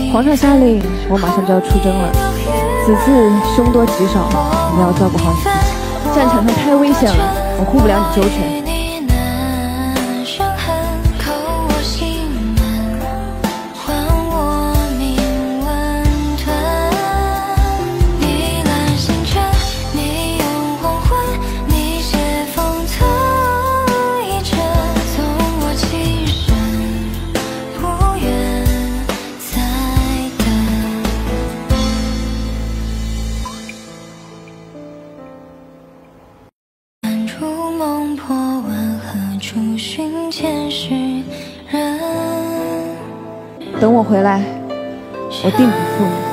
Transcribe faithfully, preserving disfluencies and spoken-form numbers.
皇上下令，我马上就要出征了。此次凶多吉少，你要照顾好你自己。战场上太危险了，我护不了你周全。 等我回来，我定不负你。